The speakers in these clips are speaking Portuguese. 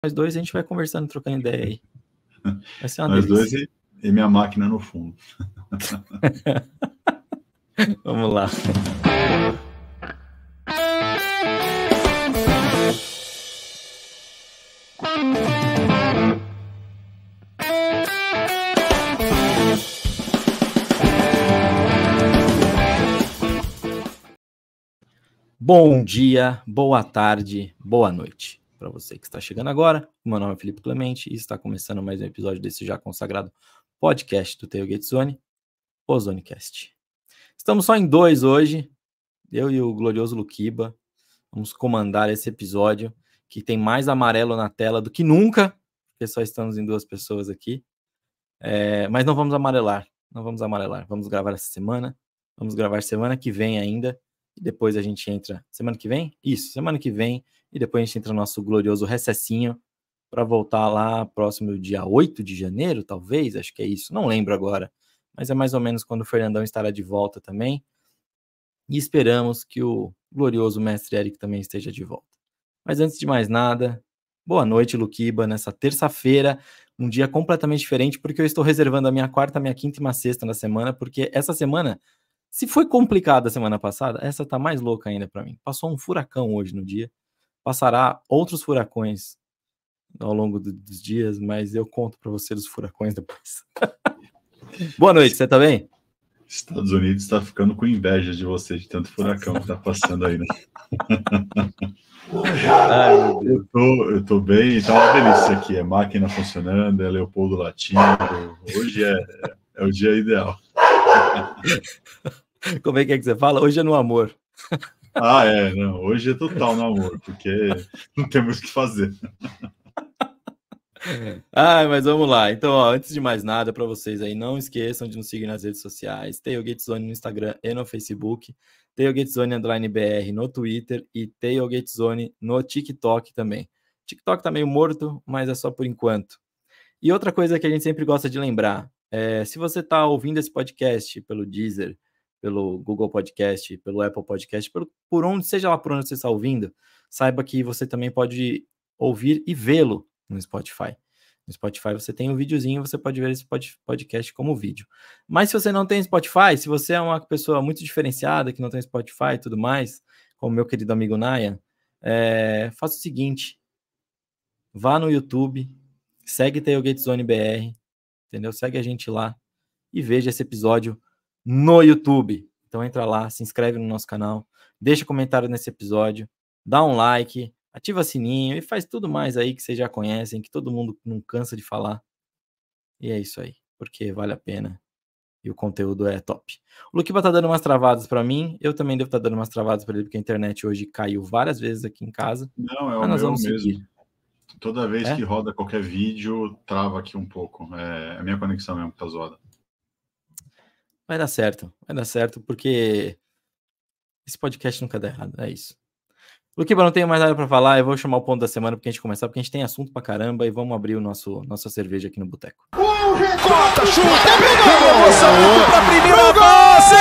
Nós dois a gente vai conversando, trocando ideia aí. Vai ser uma Nós delícia. dois e minha máquina no fundo. Vamos lá. Bom dia, boa tarde, boa noite para você que está chegando agora. O meu nome é Felipe Clemente e está começando mais um episódio desse já consagrado podcast do Tailgate Zone, o Zonecast. Estamos só em dois hoje, eu e o glorioso Luquiba. Vamos comandar esse episódio que tem mais amarelo na tela do que nunca, porque só estamos em duas pessoas aqui. Mas não vamos amarelar, Vamos gravar essa semana, vamos gravar semana que vem ainda. E depois a gente entra... Semana que vem? Isso, semana que vem. E depois a gente entra no nosso glorioso recessinho para voltar lá próximo dia 8 de janeiro, talvez. Acho que é isso. Não lembro agora. Mas é mais ou menos quando o Fernandão estará de volta também. E esperamos que o glorioso mestre Eric também esteja de volta. Mas antes de mais nada, boa noite, Luquiba, nessa terça-feira. Um dia completamente diferente, porque eu estou reservando a minha quarta, minha quinta e minha sexta na semana, porque essa semana... Se foi complicada a semana passada, essa tá mais louca ainda para mim. Passou um furacão hoje no dia. Passará outros furacões ao longo dos dias, mas eu conto para você dos furacões depois. Boa noite, você tá bem? Estados Unidos está ficando com inveja de você, de tanto furacão que tá passando aí, né? Ai, meu Deus. Eu tô bem, tá uma delícia aqui. É máquina funcionando, é Leopoldo latindo. Hoje é o dia ideal. Como é que você fala? Hoje é no amor. Não, hoje é total no amor, porque não temos o que fazer. Mas vamos lá. Então, antes de mais nada, para vocês aí, não esqueçam de nos seguir nas redes sociais. Tailgate Zone no Instagram e no Facebook. Tailgate Zone _BR no Twitter e Tailgate Zone no TikTok também. TikTok tá meio morto, mas é só por enquanto. E outra coisa que a gente sempre gosta de lembrar, se você está ouvindo esse podcast pelo Deezer, pelo Google Podcast, pelo Apple Podcast, por onde, seja lá por onde você está ouvindo, saiba que você também pode ouvir e vê-lo no Spotify. No Spotify você tem um videozinho, você pode ver esse podcast como vídeo. Mas se você não tem Spotify, se você é uma pessoa muito diferenciada, que não tem Spotify e tudo mais, como meu querido amigo Nayan, faça o seguinte, vá no YouTube, segue Tailgate Zone BR, entendeu? Segue a gente lá e veja esse episódio no YouTube. Então entra lá, se inscreve no nosso canal, deixa comentário nesse episódio, dá um like, ativa sininho e faz tudo mais aí que vocês já conhecem, que todo mundo não cansa de falar. E é isso aí, porque vale a pena e o conteúdo é top. O Luquiba tá dando umas travadas para mim, eu também devo estar dando umas travadas para ele, porque a internet hoje caiu várias vezes aqui em casa. Não, é mas o nós meu vamos mesmo. seguir. Toda vez que roda qualquer vídeo, trava aqui um pouco. É a minha conexão mesmo que tá zoada. Vai dar certo, porque esse podcast nunca dá errado, é isso. Luquiba, não tenho mais nada para falar, eu vou chamar o ponto da semana porque a gente começar, porque a gente tem assunto pra caramba e vamos abrir nossa cerveja aqui no boteco. Corta, chuta, pra primeira base!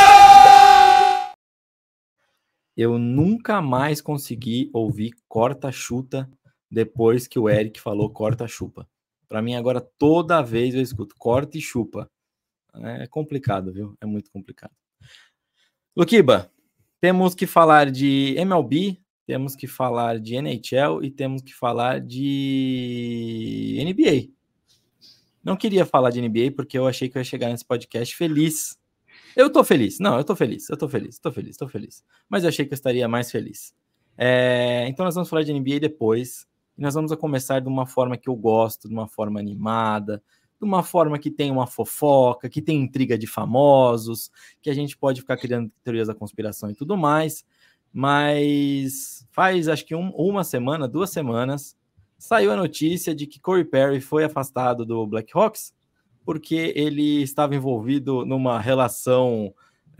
Eu nunca mais consegui ouvir corta-chuta depois que o Eric falou corta-chupa. Para mim agora toda vez eu escuto corta e chupa. É complicado, viu? É muito complicado. Luquiba, temos que falar de MLB, temos que falar de NHL e temos que falar de NBA. Não queria falar de NBA porque eu achei que eu ia chegar nesse podcast feliz. Eu tô feliz. Não, eu tô feliz. Mas eu achei que eu estaria mais feliz. Então nós vamos falar de NBA depois. E nós vamos começar de uma forma que eu gosto, de uma forma animada, de uma forma que tem uma fofoca, que tem intriga de famosos, que a gente pode ficar criando teorias da conspiração e tudo mais. Mas faz, acho que uma semana, 2 semanas, saiu a notícia de que Corey Perry foi afastado do Blackhawks porque ele estava envolvido numa relação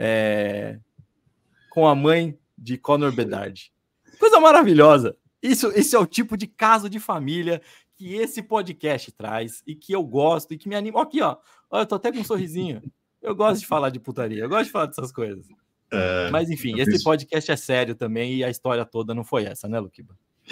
com a mãe de Connor Bedard. Coisa maravilhosa. Isso é o tipo de caso de família que esse podcast traz e que eu gosto e que me anima. Aqui, ó. Eu tô até com um sorrisinho. Eu gosto de falar de putaria, eu gosto de falar dessas coisas. Mas, enfim, esse podcast é sério também e a história toda não foi essa, né, Luquiba?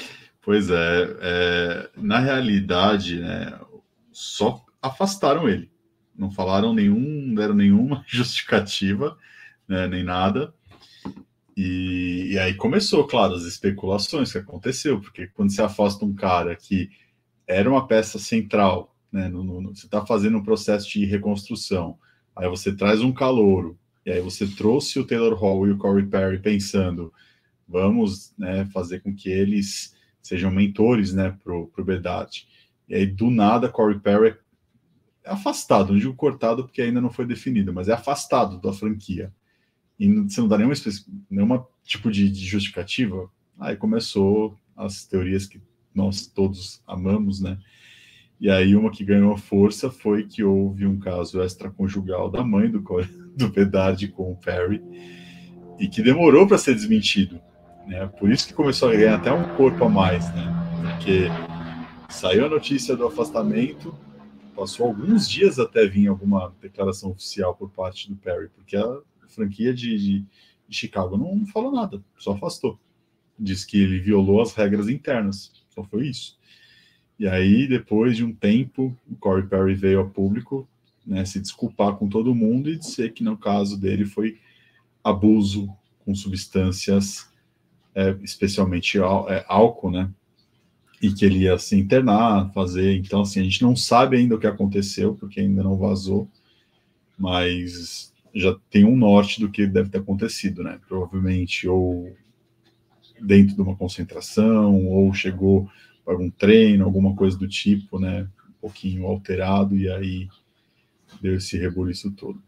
Pois é, na realidade, né, só afastaram ele. Não falaram não deram nenhuma justificativa, né, nem nada. E aí começou, claro, as especulações que aconteceu, porque quando você afasta um cara que era uma peça central, né, você está fazendo um processo de reconstrução, aí você traz um calouro, e aí você trouxe o Taylor Hall e o Corey Perry pensando, vamos, né, fazer com que eles sejam mentores, né, pro Bedard. E aí, do nada, Corey Perry é afastado, não digo cortado porque ainda não foi definido, mas é afastado da franquia. E você não dá nenhuma tipo de justificativa. Aí começou as teorias que nós todos amamos, né? E aí uma que ganhou força foi que houve um caso extraconjugal da mãe do Bedard com o Perry e que demorou para ser desmentido, né? Por isso que começou a ganhar até um corpo a mais, né? Porque saiu a notícia do afastamento, passou alguns dias até vir alguma declaração oficial por parte do Perry, porque a franquia de Chicago não falou nada, só afastou. Diz que ele violou as regras internas, só foi isso. E aí, depois de um tempo, o Corey Perry veio a público, né, se desculpar com todo mundo e dizer que no caso dele foi abuso com substâncias, especialmente álcool, né, e que ele ia se internar, fazer. Então, assim, a gente não sabe ainda o que aconteceu, porque ainda não vazou, mas já tem um norte do que deve ter acontecido, né? Provavelmente ou dentro de uma concentração, ou chegou para um treino, alguma coisa do tipo, né? Um pouquinho alterado, e aí deu esse rebuliço todo.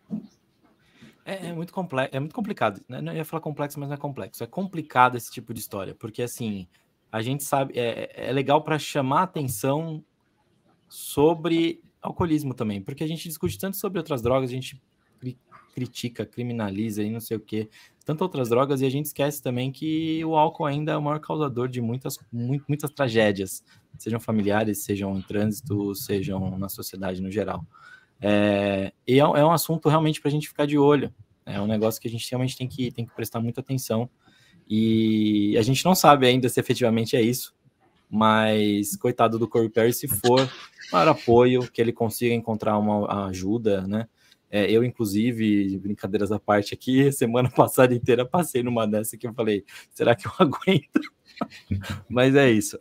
É muito complexo, é muito complicado. Né? Não ia falar complexo, mas não é complexo. É complicado esse tipo de história, porque assim, a gente sabe, é legal para chamar atenção sobre alcoolismo também, porque a gente discute tanto sobre outras drogas, a gente critica, criminaliza e não sei o que, tanto outras drogas, e a gente esquece também que o álcool ainda é o maior causador de muitas tragédias, sejam familiares, sejam em trânsito, sejam na sociedade no geral. E é um assunto realmente para a gente ficar de olho, é um negócio que a gente realmente tem que prestar muita atenção, e a gente não sabe ainda se efetivamente é isso, mas coitado do Corey Perry, se for para apoio, que ele consiga encontrar uma ajuda, né? Eu, inclusive, brincadeiras à parte aqui, semana passada inteira passei numa dessa que eu falei, será que eu aguento? Mas é isso.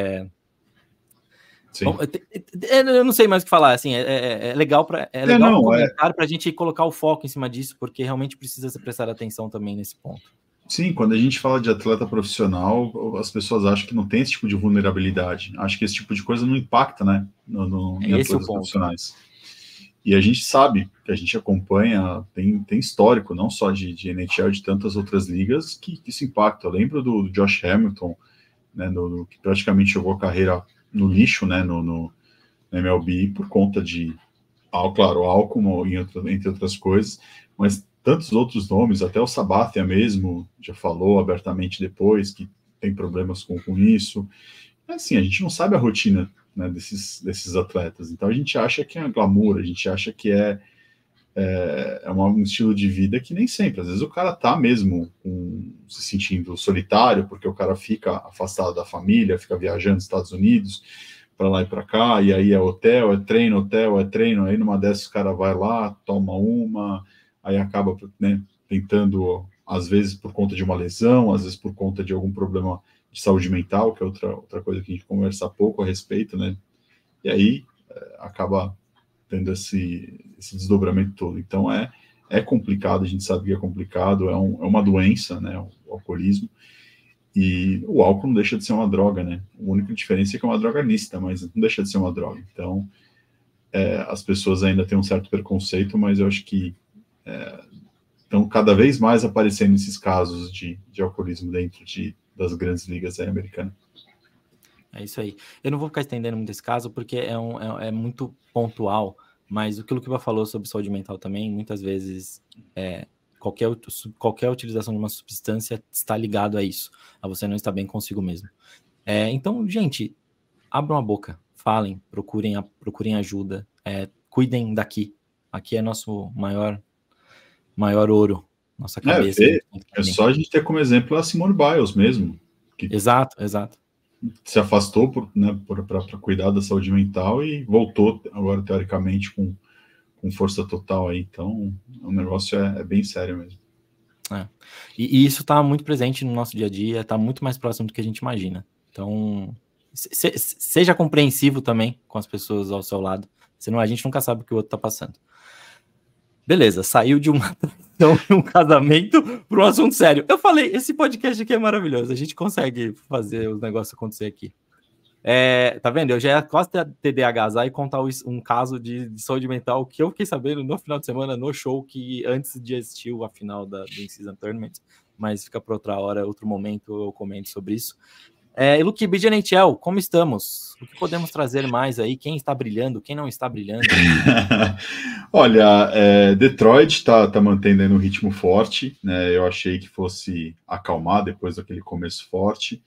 Bom, eu não sei mais o que falar, assim, é legal um comentário para a gente colocar o foco em cima disso, porque realmente precisa se prestar atenção também nesse ponto. Sim, quando a gente fala de atleta profissional, as pessoas acham que não tem esse tipo de vulnerabilidade. Acho que esse tipo de coisa não impacta, né, em atletas profissionais. E a gente sabe, que a gente acompanha, tem histórico, não só de NHL, de tantas outras ligas, que isso impacta. Eu lembro do Josh Hamilton, né, que praticamente jogou a carreira no lixo, né, no MLB, por conta de, claro, álcool, entre outras coisas, mas tantos outros nomes, até o Sabathia mesmo já falou abertamente depois que tem problemas com isso. Assim, a gente não sabe a rotina, né, desses atletas, então a gente acha que é glamour, a gente acha que é um estilo de vida que nem sempre, às vezes o cara tá mesmo se sentindo solitário, porque o cara fica afastado da família, fica viajando nos Estados Unidos, para lá e para cá, e aí é hotel, é treino, aí numa dessas o cara vai lá, toma uma, aí acaba, né, tentando, às vezes por conta de uma lesão, às vezes por conta de algum problema de saúde mental, que é outra coisa que a gente conversa pouco a respeito, né, e aí acaba tendo esse desdobramento todo. Então é complicado, a gente sabe que é complicado, é uma doença, né, o alcoolismo, e o álcool não deixa de ser uma droga, né, a única diferença é que é uma droga lícita, mas não deixa de ser uma droga. Então as pessoas ainda têm um certo preconceito, mas eu acho que estão cada vez mais aparecendo esses casos de alcoolismo dentro das grandes ligas americanas. É isso aí. Eu não vou ficar estendendo muito esse caso, porque é muito pontual, mas aquilo que o Iba falou sobre saúde mental também, muitas vezes qualquer utilização de uma substância está ligado a isso, a você não estar bem consigo mesmo. Então, gente, abram a boca, falem, procurem ajuda, cuidem daqui. Aqui é nosso maior ouro, nossa cabeça. É só a gente ter como exemplo a Simone Biles mesmo. Exato. se afastou para cuidar da saúde mental e voltou agora, teoricamente, com força total aí. Então, o negócio é bem sério mesmo. E isso está muito presente no nosso dia a dia, está muito mais próximo do que a gente imagina. Então, seja compreensivo também com as pessoas ao seu lado, senão a gente nunca sabe o que o outro está passando. Beleza, saiu de uma um casamento para um assunto sério. Eu falei, esse podcast aqui é maravilhoso, a gente consegue fazer os negócios acontecer aqui. Tá vendo? Eu já ia quase TDAHzar e contar um caso de saúde mental que eu fiquei sabendo no final de semana no show, que antes de assistir a final do In-Season Tournament, mas fica para outra hora, outro momento eu comento sobre isso. Luke B de NHL, como estamos? O que podemos trazer mais aí? Quem está brilhando? Quem não está brilhando? Olha, Detroit está mantendo aí no ritmo forte, né? Eu achei que fosse acalmar depois daquele começo forte.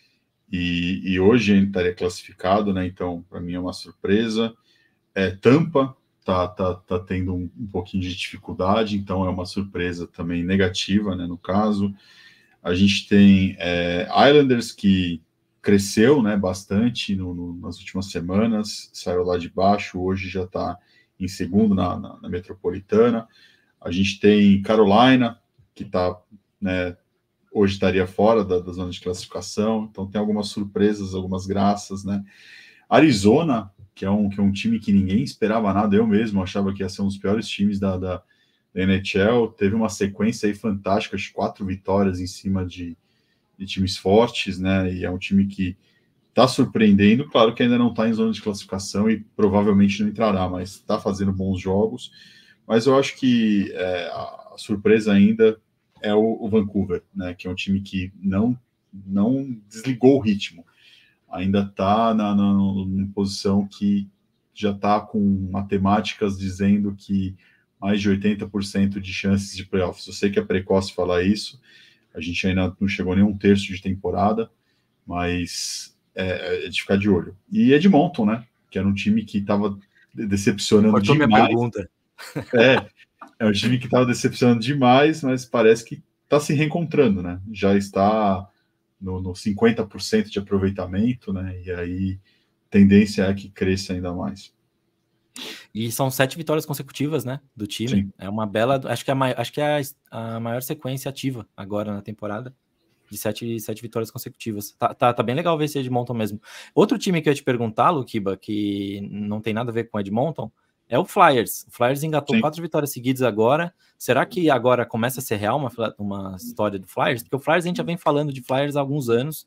E hoje a gente estaria classificado, né? Então, para mim é uma surpresa. Tampa tá tendo um pouquinho de dificuldade, então é uma surpresa também negativa, né? No caso, a gente tem Islanders, que cresceu, né, bastante nas últimas semanas, saiu lá de baixo, hoje já está em segundo na Metropolitana. A gente tem Carolina, que está, né, hoje estaria fora da zona de classificação, então tem algumas surpresas, algumas graças, né? Arizona, que é um time que ninguém esperava nada, eu mesmo achava que ia ser um dos piores times da NHL, teve uma sequência aí fantástica, de 4 vitórias em cima de times fortes, né? E é um time que está surpreendendo, claro que ainda não está em zona de classificação e provavelmente não entrará, mas está fazendo bons jogos. Mas eu acho que a surpresa ainda é o Vancouver, né? Que é um time que não desligou o ritmo, ainda está numa posição que já está com matemáticas dizendo que mais de 80% de chances de playoffs. Eu sei que é precoce falar isso, a gente ainda não chegou nem um terço de temporada, mas é de ficar de olho. E Edmonton, né? Que era um time que estava decepcionando demais. Minha pergunta. É um time que estava decepcionando demais, mas parece que está se reencontrando, né? Já está no 50% de aproveitamento, né? E aí a tendência é que cresça ainda mais. E são 7 vitórias consecutivas, né, do time. Sim. É uma bela... Acho que é a maior sequência ativa agora na temporada, de 7 vitórias consecutivas. Tá bem legal ver esse Edmonton mesmo. Outro time que eu ia te perguntar, Luquiba, que não tem nada a ver com Edmonton, é o Flyers. O Flyers engatou 4 vitórias seguidas agora. Será que agora começa a ser real uma história do Flyers? Porque o Flyers, a gente já vem falando de Flyers há alguns anos.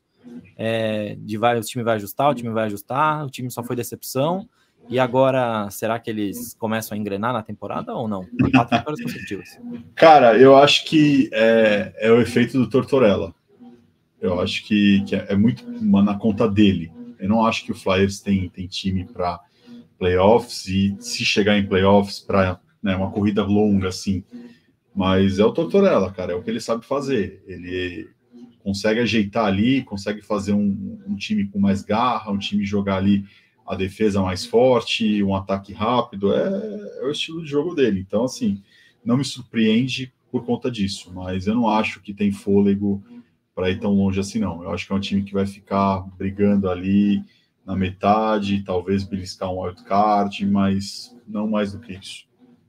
O time vai ajustar, o time só foi decepção. E agora, será que eles começam a engrenar na temporada ou não? 4 vitórias consecutivas. Cara, eu acho que é o efeito do Tortorella. Eu acho que é muito na conta dele. Eu não acho que o Flyers tem time para playoffs, e se chegar em playoffs para, né, uma corrida longa assim. Mas é o Tortorella, cara, é o que ele sabe fazer. Ele consegue ajeitar ali, consegue fazer um time com mais garra, um time jogar ali a defesa mais forte, um ataque rápido, é o estilo de jogo dele. Então, assim, não me surpreende por conta disso, mas eu não acho que tem fôlego para ir tão longe assim, não. Eu acho que é um time que vai ficar brigando ali na metade, talvez beliscar um wild card, mas não mais do que isso.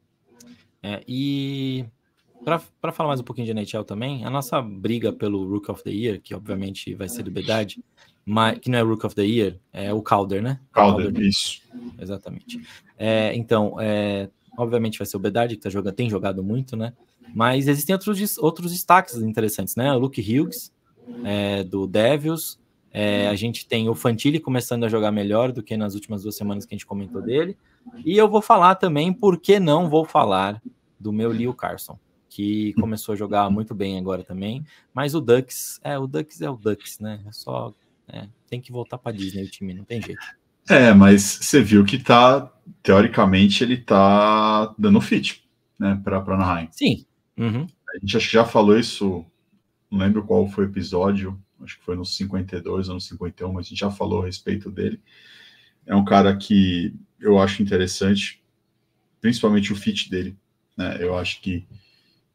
E para falar mais um pouquinho de NHL também, a nossa briga pelo Rookie of the Year, que obviamente vai ser do Bedard, mas que não é Rookie of the Year, é o Calder, né? Calder, isso. Exatamente. Então, obviamente vai ser o Bedard, que tem jogado muito, né? Mas existem outros destaques interessantes, né? O Luke Hughes, do Devils. A gente tem o Fantilli começando a jogar melhor do que nas últimas 2 semanas que a gente comentou dele. E eu vou falar também, por que não vou falar do meu Leo Carlsson, que começou a jogar muito bem agora também. Mas o Ducks é o Ducks, né? Tem que voltar para Disney o time, não tem jeito. Mas você viu que teoricamente ele tá dando fit, né, para Anaheim. Sim. Uhum. A gente acho que já falou isso, não lembro qual foi o episódio, acho que foi no 52 ou no 51, mas a gente já falou a respeito dele. É um cara que eu acho interessante, principalmente o fit dele, né? Eu acho que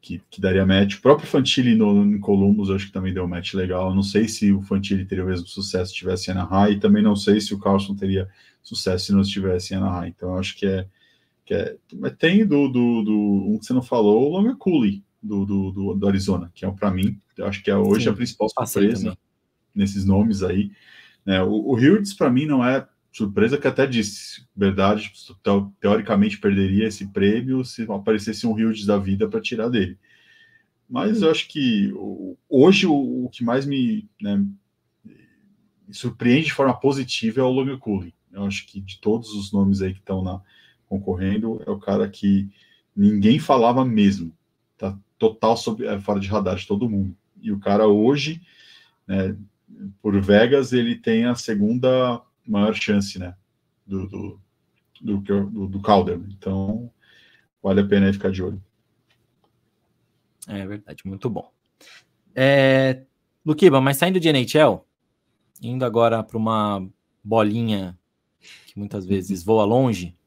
daria match. O próprio Fantilli em Columbus, eu acho que também deu um match legal. Eu não sei se o Fantilli teria o mesmo sucesso se estivesse em Anaheim, e também não sei se o Carlson teria sucesso se não estivesse em Anaheim. Então, eu acho que é. Mas tem um que você não falou, o Logan Cooley, do Arizona, que é, para mim, eu acho que é hoje a principal surpresa nesses nomes aí. O Hurts, para mim, não é surpresa, que até disse, verdade, teoricamente perderia esse prêmio se aparecesse um Hurts da vida para tirar dele. Mas eu acho que hoje o que mais me surpreende de forma positiva é o Logan Cooley. Eu acho que de todos os nomes aí que estão concorrendo, é o cara que ninguém falava mesmo. Tá total fora de radar de todo mundo. E o cara hoje, né, por Vegas, ele tem a segunda maior chance, né, do Calder. Então, vale a pena aí ficar de olho. É verdade, muito bom. Luquiba, mas saindo de NHL, indo agora para uma bolinha que muitas vezes voa longe,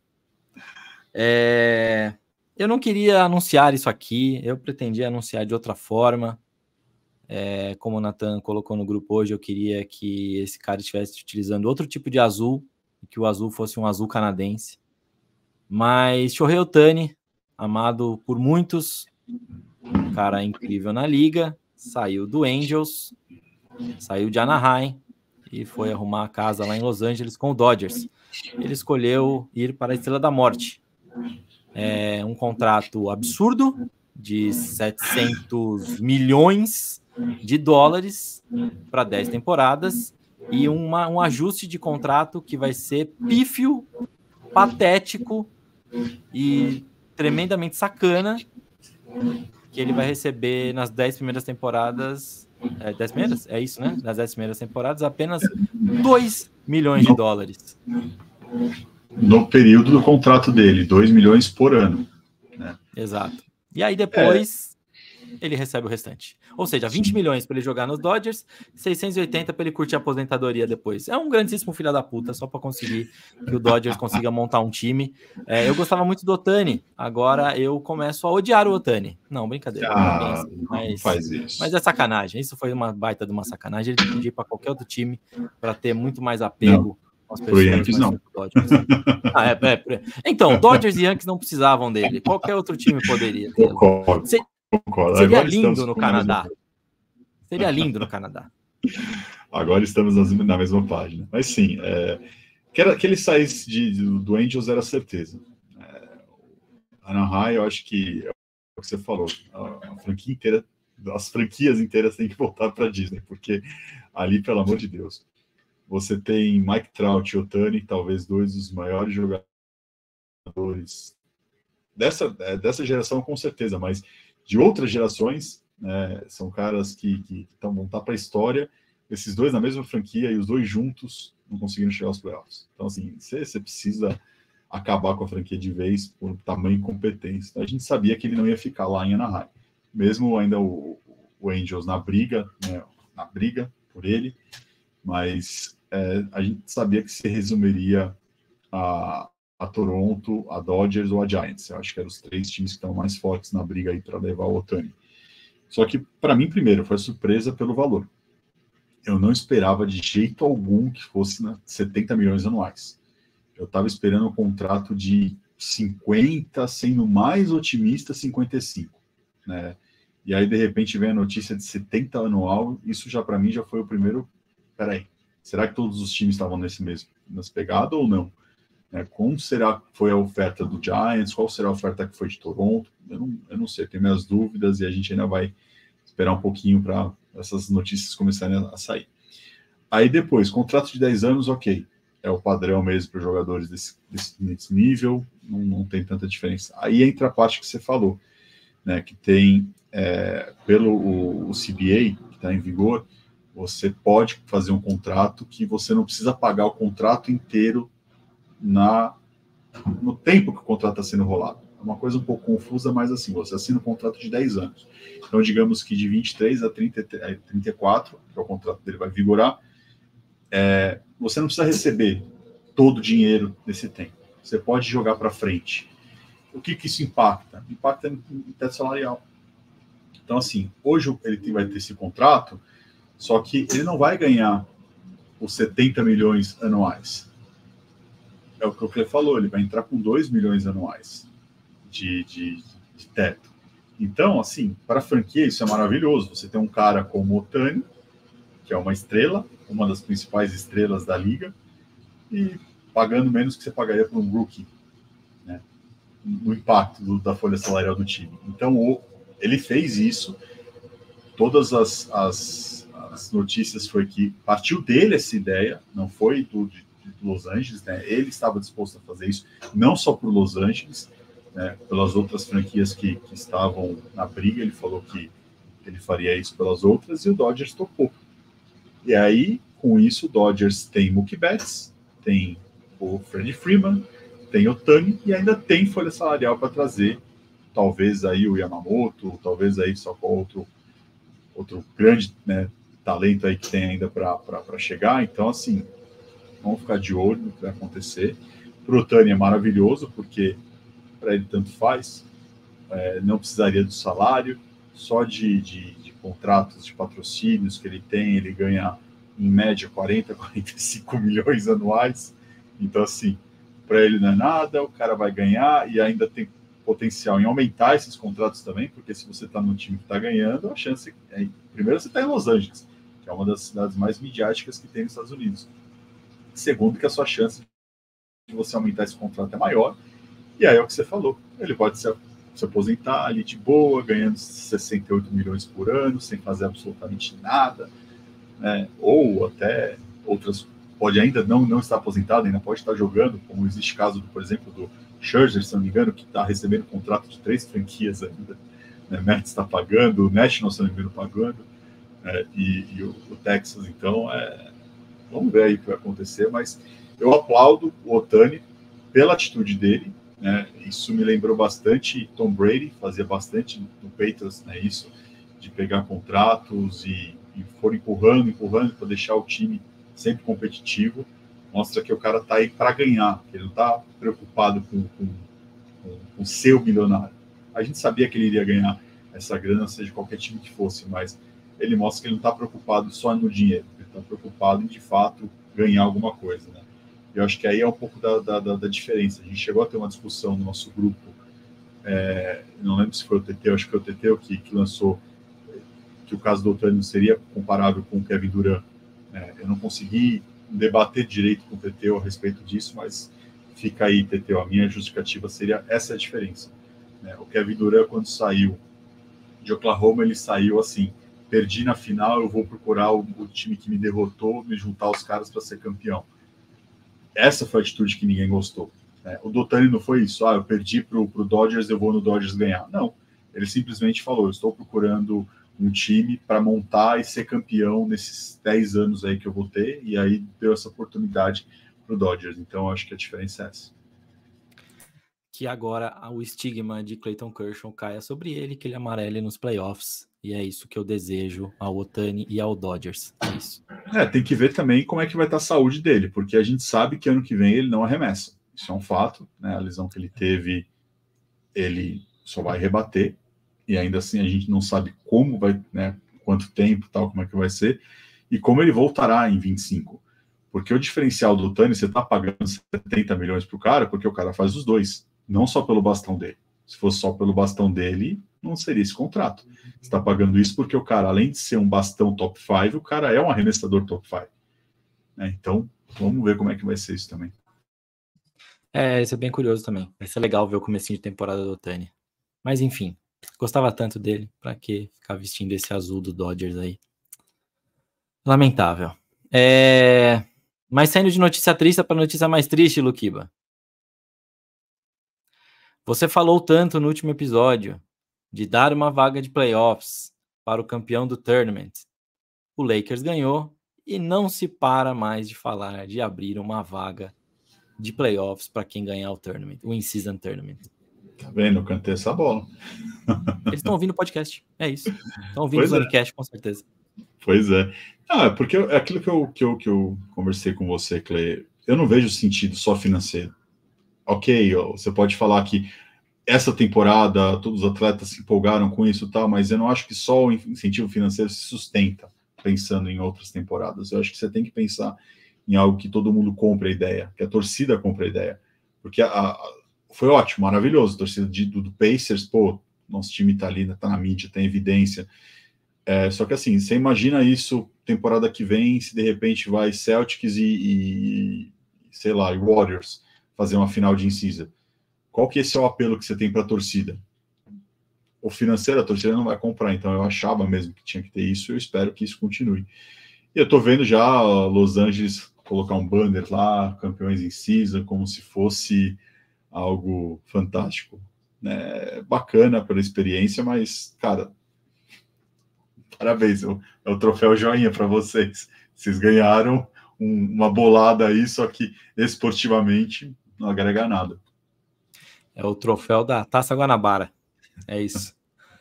eu não queria anunciar isso aqui, eu pretendia anunciar de outra forma. Como o Nathan colocou no grupo hoje, eu queria que esse cara estivesse utilizando outro tipo de azul, e que o azul fosse um azul canadense. Mas Shohei Ohtani, amado por muitos, um cara incrível na liga, saiu do Angels, saiu de Anaheim e foi arrumar a casa lá em Los Angeles com o Dodgers. Ele escolheu ir para a Estrela da Morte. Um contrato absurdo de 700 milhões de dólares para 10 temporadas e um ajuste de contrato que vai ser pífio, patético e tremendamente sacana, que ele vai receber nas 10 primeiras temporadas, 10 primeiras? É isso, né? Nas 10 primeiras temporadas, apenas 2 milhões de dólares. No período do contrato dele, 2 milhões por ano. Né? Exato. E aí depois ele recebe o restante. Ou seja, 20 milhões para ele jogar nos Dodgers, 680 para ele curtir a aposentadoria depois. É um grandíssimo filho da puta, só para conseguir que o Dodgers consiga montar um time. Eu gostava muito do Ohtani, agora eu começo a odiar o Ohtani. Não, brincadeira. Não faz isso. Mas é sacanagem. Isso foi uma baita de uma sacanagem. Ele podia ir para qualquer outro time para ter muito mais apego. Pro Yankees, não. Então, Dodgers e Yankees não precisavam dele. Qualquer outro time poderia ter. Concordo. Seria lindo no Canadá. Seria lindo no Canadá. Agora estamos na mesma página. Mas sim, que ele saísse do Angels era certeza. Anaheim, eu acho que é o que você falou. A franquia inteira, as franquias inteiras têm que voltar para Disney, porque ali, pelo amor de Deus, você tem Mike Trout e Ohtani, talvez dois dos maiores jogadores dessa geração, com certeza, mas de outras gerações, né, são caras que vão estar para a história. Esses dois na mesma franquia e os dois juntos não conseguiram chegar aos playoffs. Então, assim, você precisa acabar com a franquia de vez por tamanho e competência. Então, a gente sabia que ele não ia ficar lá em Anaheim. Mesmo ainda o Angels na briga por ele, mas a gente sabia que se resumiria a Toronto, a Dodgers ou a Giants. Eu acho que eram os três times que estão mais fortes na briga aí para levar o Ohtani. Só que, para mim, primeiro, foi surpresa pelo valor. Eu não esperava de jeito algum que fosse 70 milhões anuais. Eu estava esperando um contrato de 50, sendo mais otimista, 55. Né? E aí, de repente, vem a notícia de 70 anual. Isso já, para mim, já foi o primeiro... Peraí, será que todos os times estavam nessa pegada ou não? Como será que foi a oferta do Giants? Qual será a oferta que foi de Toronto? Eu não sei, tenho minhas dúvidas e a gente ainda vai esperar um pouquinho para essas notícias começarem a sair. Aí depois, contrato de 10 anos, ok. É o padrão mesmo para os jogadores desse nível, não tem tanta diferença. Aí entra a parte que você falou, né, que tem, pelo o CBA, que está em vigor, você pode fazer um contrato que você não precisa pagar o contrato inteiro no tempo que o contrato está sendo rolado. É uma coisa um pouco confusa, mas assim, você assina um contrato de 10 anos. Então, digamos que de 23 a 34, que é o contrato dele vai vigorar, você não precisa receber todo o dinheiro nesse tempo. Você pode jogar para frente. O que isso impacta? Impacta em teto salarial. Então, assim, hoje ele vai ter esse contrato, só que ele não vai ganhar os 70 milhões anuais. É o que o Cle falou, ele vai entrar com 2 milhões anuais de teto. Então, assim, para a franquia isso é maravilhoso. Você tem um cara como o Ohtani, que é uma estrela, uma das principais estrelas da liga, e pagando menos que você pagaria por um rookie, né, no impacto da folha salarial do time. Então, ele fez isso. Todas as notícias foi que partiu dele essa ideia, não foi de Los Angeles, né? Ele estava disposto a fazer isso, não só por Los Angeles, né, pelas outras franquias que estavam na briga. Ele falou que ele faria isso pelas outras, e o Dodgers topou. E aí, com isso, o Dodgers tem Mookie Betts, tem o Freddie Freeman, tem o Ohtani, e ainda tem folha salarial para trazer, talvez aí o Yamamoto, talvez aí só com outro grande, né, talento aí que tem ainda para chegar. Então, assim, vamos ficar de olho no que vai acontecer. Para o Ohtani é maravilhoso, porque para ele tanto faz, não precisaria do salário, só de contratos, de patrocínios que ele tem, ele ganha em média 40, 45 milhões anuais. Então, assim, para ele não é nada, o cara vai ganhar e ainda tem potencial em aumentar esses contratos também, porque se você está num time que está ganhando, a chance é... Primeiro, você está em Los Angeles, que é uma das cidades mais midiáticas que tem nos Estados Unidos. Segundo, que a sua chance de você aumentar esse contrato é maior. E aí é o que você falou, ele pode se aposentar ali de boa, ganhando 68 milhões por ano, sem fazer absolutamente nada, né? Ou até outras, pode ainda não estar aposentado, ainda pode estar jogando, como existe caso, por exemplo, do Scherzer, se não me engano, que está recebendo contrato de 3 franquias ainda, né? Mets está pagando, o National, se não me engano, pagando, e o Texas. Então, vamos ver aí o que vai acontecer, mas eu aplaudo o Ohtani pela atitude dele, né? Isso me lembrou bastante Tom Brady, fazia bastante no Patriots, né? Isso de pegar contratos e for empurrando para deixar o time sempre competitivo. Mostra que o cara está aí para ganhar, ele não está preocupado com ser o milionário. A gente sabia que ele iria ganhar essa grana, seja qualquer time que fosse, mas ele mostra que ele não está preocupado só no dinheiro, ele está preocupado em, de fato, ganhar alguma coisa, né? Eu acho que aí é um pouco da diferença. A gente chegou a ter uma discussão no nosso grupo, não lembro se foi o TT, acho que foi o TT que lançou que o caso do Ohtani não seria comparável com o Kevin Durant. Eu não consegui debater direito com o TT a respeito disso, mas fica aí, TT, a minha justificativa seria essa a diferença. O Kevin Durant, quando saiu de Oklahoma, ele saiu assim: perdi na final, eu vou procurar o time que me derrotou, me juntar aos caras para ser campeão. Essa foi a atitude que ninguém gostou. O do Ohtani não foi isso: eu perdi para o Dodgers, eu vou no Dodgers ganhar. Não, ele simplesmente falou: eu estou procurando um time para montar e ser campeão nesses 10 anos aí que eu vou ter, e aí deu essa oportunidade para o Dodgers. Então, eu acho que a diferença é essa. Que agora o estigma de Clayton Kershaw caia sobre ele, que ele amarele nos playoffs. E é isso que eu desejo ao Ohtani e ao Dodgers. É isso. Tem que ver também como é que vai estar a saúde dele, porque a gente sabe que ano que vem ele não arremessa. Isso é um fato, né? A lesão que ele teve, ele só vai rebater, e ainda assim a gente não sabe como vai, né? Quanto tempo, tal, como é que vai ser, e como ele voltará em 25. Porque o diferencial do Ohtani, você está pagando 70 milhões para o cara, porque o cara faz os dois, não só pelo bastão dele. Se fosse só pelo bastão dele, não seria esse contrato. Você está pagando isso porque o cara, além de ser um bastão top 5, o cara é um arremessador top 5. Então, vamos ver como é que vai ser isso também. Isso é bem curioso também. Vai ser legal ver o comecinho de temporada do Ohtani. Mas enfim, gostava tanto dele, pra que ficar vestindo esse azul do Dodgers aí? Lamentável. Mas saindo de notícia triste para notícia mais triste, Luquiba. Você falou tanto no último episódio de dar uma vaga de playoffs para o campeão do tournament. O Lakers ganhou e não se para mais de falar de abrir uma vaga de playoffs para quem ganhar o tournament, o in-season tournament. Tá vendo? Eu cantei essa bola. Eles estão ouvindo o podcast, é isso. Estão ouvindo o Zonicast, com certeza. Pois é. Porque é aquilo que eu conversei com você, Clay. Eu não vejo sentido só financeiro. Ok, você pode falar que essa temporada todos os atletas se empolgaram com isso, tá? Mas eu não acho que só o incentivo financeiro se sustenta pensando em outras temporadas. Eu acho que você tem que pensar em algo que todo mundo compre a ideia, que a torcida compre a ideia. Porque foi ótimo, maravilhoso. A torcida do Pacers, pô, nosso time tá ali, tá na mídia, tem evidência. Só que assim, você imagina isso temporada que vem, se de repente vai Celtics e sei lá, e Warriors fazer uma final de in-season. Qual que esse é o apelo que você tem para a torcida? O financeiro, a torcida não vai comprar, então eu achava mesmo que tinha que ter isso, eu espero que isso continue. E eu tô vendo já Los Angeles colocar um banner lá, campeões em season, como se fosse algo fantástico, né? Bacana pela experiência, mas, cara, parabéns, é o troféu joinha para vocês. Vocês ganharam uma bolada aí, só que esportivamente não agrega nada. É o troféu da Taça Guanabara. É isso.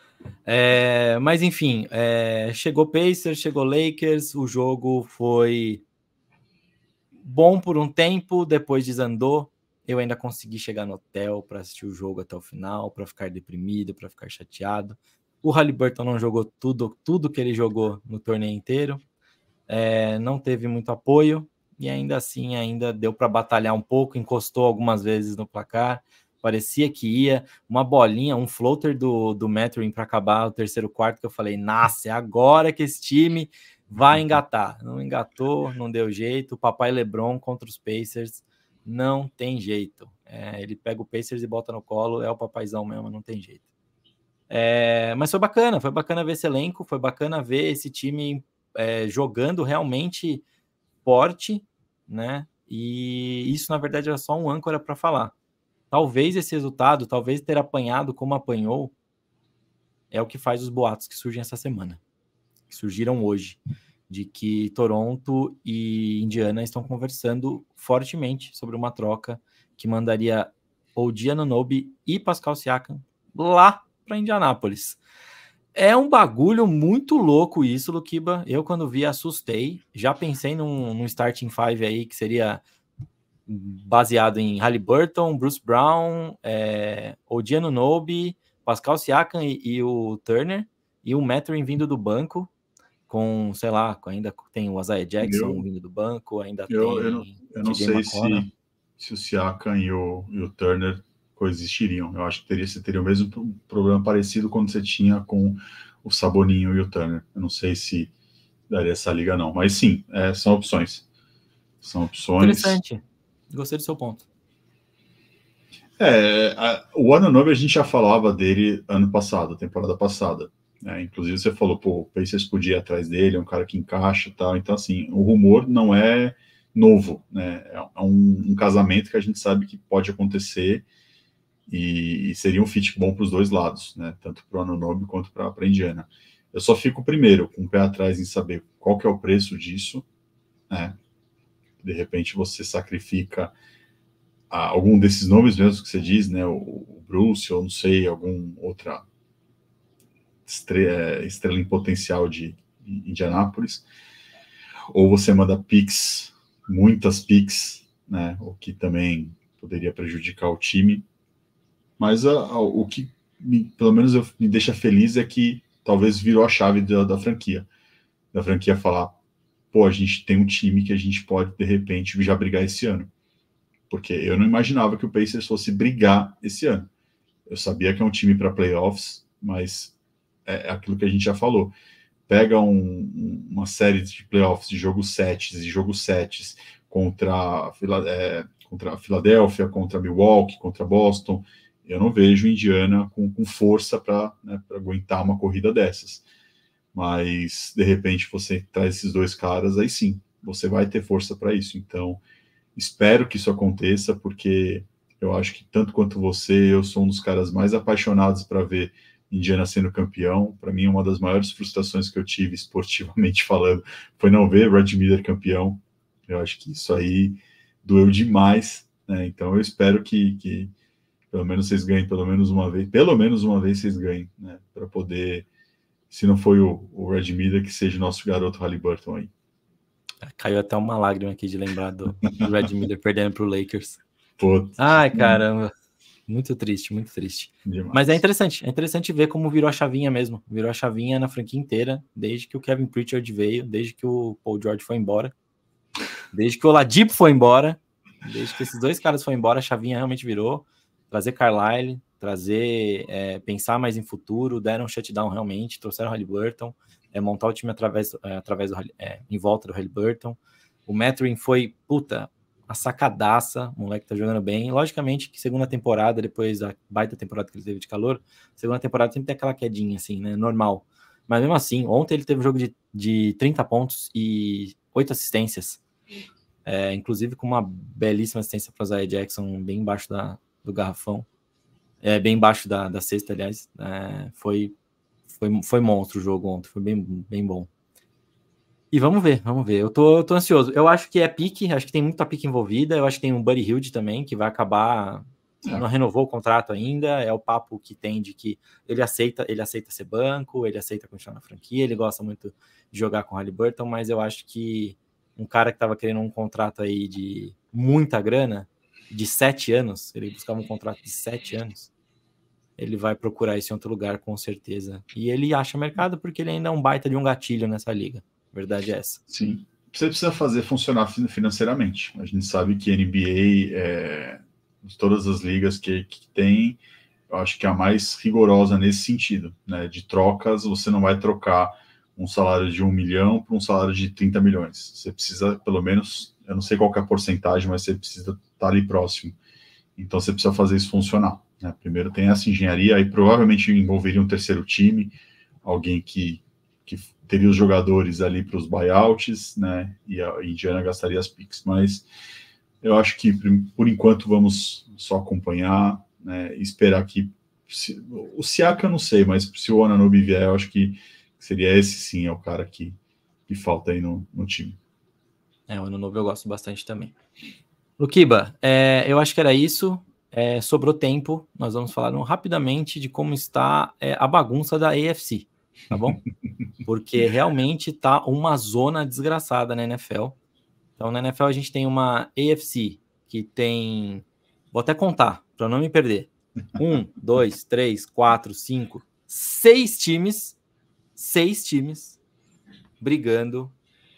Mas, enfim, chegou Pacers, chegou Lakers, o jogo foi bom por um tempo, depois desandou. Eu ainda consegui chegar no hotel para assistir o jogo até o final, para ficar deprimido, para ficar chateado. O Haliburton não jogou tudo que ele jogou no torneio inteiro. Não teve muito apoio e ainda assim ainda deu para batalhar um pouco, encostou algumas vezes no placar. Parecia que ia uma bolinha, um floater do Mathurin para acabar o terceiro quarto, que eu falei, nossa, é agora que esse time vai engatar. Não engatou, não deu jeito. O papai LeBron contra os Pacers não tem jeito. Ele pega o Pacers e bota no colo, é o papaizão mesmo, não tem jeito. Mas foi bacana ver esse elenco, foi bacana ver esse time jogando realmente forte, né? E isso, na verdade, era só um âncora para falar. Talvez esse resultado, talvez ter apanhado como apanhou, é o que faz os boatos que surgem essa semana, que surgiram hoje, de que Toronto e Indiana estão conversando fortemente sobre uma troca que mandaria OG Anunoby e Pascal Siakam lá para Indianápolis. É um bagulho muito louco isso, Luquiba. Eu, quando vi, assustei. Já pensei num starting five aí que seria baseado em Haliburton, Bruce Brown, OG Anunoby, Pascal Siakam e o Turner, e o Mathurin vindo do banco, com, sei lá, ainda tem o Isaiah Jackson vindo do banco, ainda eu não sei se o Siakam e o Turner coexistiriam. Eu acho que você teria o mesmo problema parecido quando você tinha com o Saboninho e o Turner. Eu não sei se daria essa liga, não. Mas sim, são opções. São opções. Interessante. Gostei do seu ponto. O Anunoby a gente já falava dele ano passado, temporada passada. Inclusive você falou, pô, o Pacers podia ir atrás dele, é um cara que encaixa e tal. Então, assim, o rumor não é novo, né? É um casamento que a gente sabe que pode acontecer e seria um fit bom para os dois lados, né? Tanto para o Anunoby quanto para a Indiana. Eu só fico primeiro com o pé atrás em saber qual que é o preço disso, né? De repente você sacrifica algum desses nomes mesmo que você diz, né? O Bruce, ou não sei, algum outra estrela em potencial de Indianápolis, ou você manda picks, muitas picks, né? O que também poderia prejudicar o time. Mas o que pelo menos me deixa feliz é que talvez virou a chave da franquia. Da franquia falar, pô, a gente tem um time que a gente pode, de repente, já brigar esse ano. Porque eu não imaginava que o Pacers fosse brigar esse ano. Eu sabia que é um time para playoffs, mas é aquilo que a gente já falou. Pega uma série de playoffs de jogos 7 e jogos 7 contra a Filadélfia, contra Milwaukee, contra Boston. Eu não vejo Indiana com força para aguentar uma corrida dessas. Mas, de repente, você traz esses dois caras, aí sim, você vai ter força para isso. Então, espero que isso aconteça, porque eu acho que, tanto quanto você, eu sou um dos caras mais apaixonados para ver Indiana sendo campeão. Para mim, uma das maiores frustrações que eu tive, esportivamente falando, foi não ver Red Miller campeão. Eu acho que isso aí doeu demais, né? Então, eu espero que pelo menos vocês ganhem, pelo menos uma vez vocês ganhem, né? Para poder... Se não foi o Red Miller, que seja o nosso garoto Haliburton aí. Caiu até uma lágrima aqui de lembrar do Red Miller perdendo para o Lakers. Pô, ai, caramba. Muito triste, muito triste. Demais. Mas é interessante ver como virou a chavinha mesmo. Virou a chavinha na franquia inteira, desde que o Kevin Pritchard veio, desde que o Paul George foi embora, desde que o Oladipo foi embora, desde que esses dois caras foram embora, a chavinha realmente virou. Trazer Carlisle, pensar mais em futuro, deram um shutdown realmente, trouxeram o Haliburton, montar o time em volta do Haliburton. O Mathurin foi, a sacadaça, o moleque tá jogando bem. Logicamente que segunda temporada, depois da baita temporada que ele teve de calor, segunda temporada sempre tem aquela quedinha assim, né, normal. Mas mesmo assim, ontem ele teve um jogo de 30 pontos e 8 assistências, inclusive com uma belíssima assistência para o Isaiah Jackson, bem embaixo do garrafão, bem embaixo da cesta, aliás. Foi monstro o jogo ontem, foi bem, bem bom. E vamos ver. Eu tô ansioso. Eu acho que é pique, acho que tem muita pique envolvida. Eu acho que tem um Buddy Hield também, que vai acabar. Não renovou o contrato ainda. É o papo que tem de que ele aceita ser banco, ele aceita continuar na franquia, ele gosta muito de jogar com o Haliburton, mas eu acho que um cara que estava querendo um contrato aí de muita grana, de 7 anos, ele buscava um contrato de 7 anos, ele vai procurar isso em outro lugar, com certeza. E ele acha mercado porque ele ainda é um baita de um gatilho nessa liga. Verdade é essa. Sim. Você precisa fazer funcionar financeiramente. A gente sabe que a NBA, todas as ligas que tem, eu acho que é a mais rigorosa nesse sentido, né? De trocas, você não vai trocar um salário de 1 milhão por um salário de 30 milhões. Você precisa, pelo menos, eu não sei qual que é a porcentagem, mas você precisa estar ali próximo. Então você precisa fazer isso funcionar, né? Primeiro tem essa engenharia, aí provavelmente envolveria um terceiro time, alguém que teria os jogadores ali para os buyouts, né? E a Indiana gastaria as picks. Mas eu acho que, por enquanto, vamos só acompanhar, né? E esperar que... o Siaka eu não sei, mas se o Anunoby vier, eu acho que seria esse sim, é o cara que falta aí no time. O Anunoby eu gosto bastante também. Luquiba, eu acho que era isso. Sobrou tempo. Nós vamos falar rapidamente de como está a bagunça da AFC. Tá bom? Porque realmente tá uma zona desgraçada na NFL. Então, na NFL a gente tem uma AFC que tem... Vou até contar, para não me perder. 1, 2, 3, 4, 5, 6 times. 6 times brigando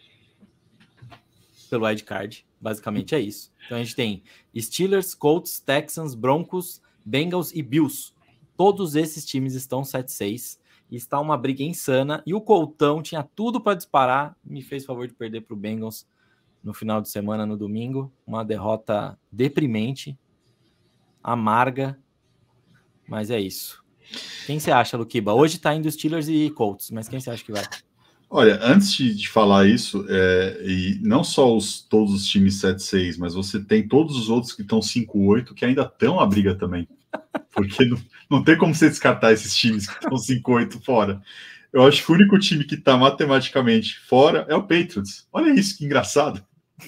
pelo wild card. Basicamente é isso. Então a gente tem Steelers, Colts, Texans, Broncos, Bengals e Bills. Todos esses times estão 7-6. E está uma briga insana. E o Coltão tinha tudo para disparar. Me fez favor de perder para o Bengals no final de semana, no domingo. Uma derrota deprimente, amarga. Mas é isso. Quem você acha, Luquiba? Hoje está indo Steelers e Colts, mas quem você acha que vai? Olha, antes de falar isso, e não só todos os times 7-6, mas você tem todos os outros que estão 5-8 que ainda estão à briga também. Porque não tem como você descartar esses times que estão 5-8 fora. Eu acho que o único time que está matematicamente fora é o Patriots. Olha isso, que engraçado.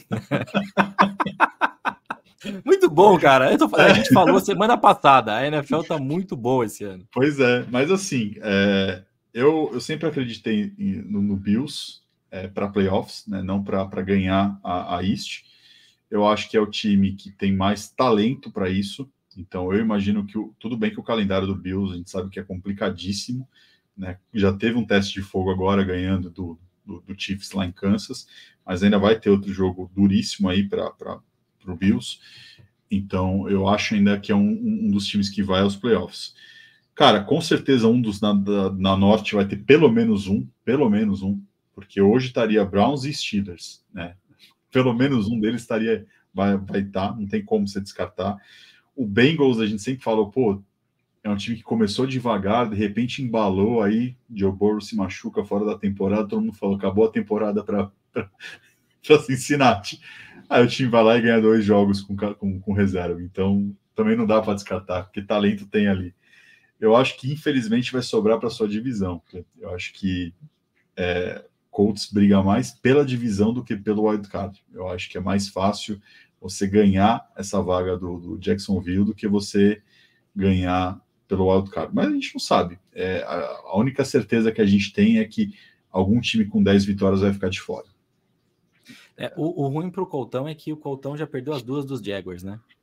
Muito bom, cara. A gente falou semana passada, a NFL está muito boa esse ano. Pois é, mas assim, eu sempre acreditei no Bills para playoffs, né, não para ganhar a East. Eu acho que é o time que tem mais talento para isso. Então, eu imagino que tudo bem que o calendário do Bills, a gente sabe que é complicadíssimo, né? Já teve um teste de fogo agora, ganhando do Chiefs lá em Kansas, mas ainda vai ter outro jogo duríssimo aí para o Bills. Então, eu acho ainda que é um dos times que vai aos playoffs. Cara, com certeza um dos na Norte vai ter pelo menos um, porque hoje estaria Browns e Steelers, né? Pelo menos um deles vai estar, não tem como você descartar. O Bengals, a gente sempre falou, é um time que começou devagar, de repente embalou, aí Joe Burrow se machuca fora da temporada, todo mundo falou, acabou a temporada para Cincinnati. Aí o time vai lá e ganha 2 jogos com reserva. Então, também não dá para descartar, porque talento tem ali. Eu acho que, infelizmente, vai sobrar para sua divisão. Eu acho que Colts briga mais pela divisão do que pelo wildcard. Eu acho que é mais fácil você ganhar essa vaga do Jacksonville do que você ganhar pelo wildcard. Mas a gente não sabe. A única certeza que a gente tem é que algum time com 10 vitórias vai ficar de fora. O ruim para o Coltão é que o Coltão já perdeu as 2 dos Jaguars, né?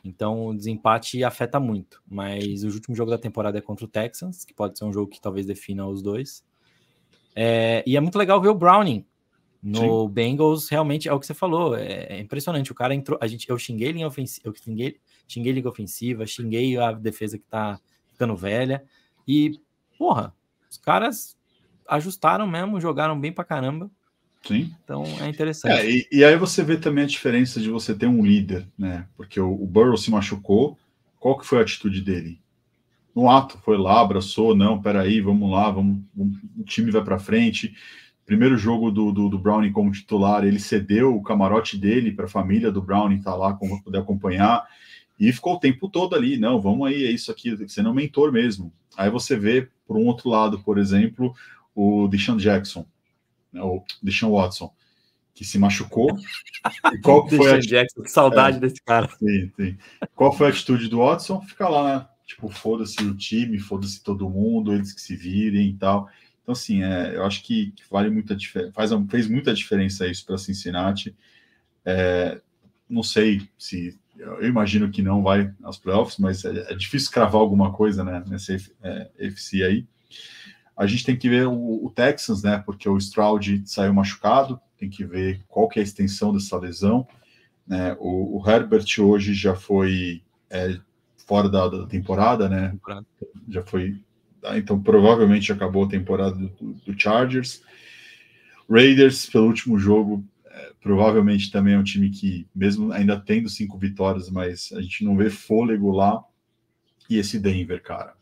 Então o desempate afeta muito. Mas o último jogo da temporada é contra o Texans, que pode ser um jogo que talvez defina os dois. E é muito legal ver o Browning no Bengals. Realmente é o que você falou. É impressionante. O cara entrou. Eu xinguei ele em ofensiva, xinguei liga ofensiva, xinguei a defesa que tá ficando velha. E, porra, os caras ajustaram mesmo, jogaram bem pra caramba. Sim. Então é interessante. E aí você vê também a diferença de você ter um líder, né? Porque o Burrow se machucou. Qual que foi a atitude dele? No ato, foi lá, abraçou, não, peraí, vamos lá, o time vai para frente. Primeiro jogo do Browning como titular, ele cedeu o camarote dele para a família do Browning estar lá, como poder acompanhar, e ficou o tempo todo ali, não, vamos aí, é isso aqui, sendo um mentor mesmo. Aí você vê, por um outro lado, por exemplo, o Deshaun Jackson, né, o Deshaun Watson, que se machucou. E qual que foi Jackson, que saudade desse cara. Sim. Qual foi a atitude do Watson? Fica lá, né? Tipo, foda-se o time, foda-se todo mundo, eles que se virem e tal. Então, assim, eu acho que vale muita diferença, fez muita diferença isso para Cincinnati. Não sei se, eu imagino que não vai aos playoffs, mas é difícil cravar alguma coisa, né, nessa AFC aí. A gente tem que ver o Texans, né, porque o Stroud saiu machucado, tem que ver qual que é a extensão dessa lesão, né. O Herbert hoje já foi fora da temporada, né, já foi, então provavelmente acabou a temporada do Chargers. Raiders, pelo último jogo, provavelmente também é um time que, mesmo ainda tendo 5 vitórias, mas a gente não vê fôlego lá. E esse Denver, cara,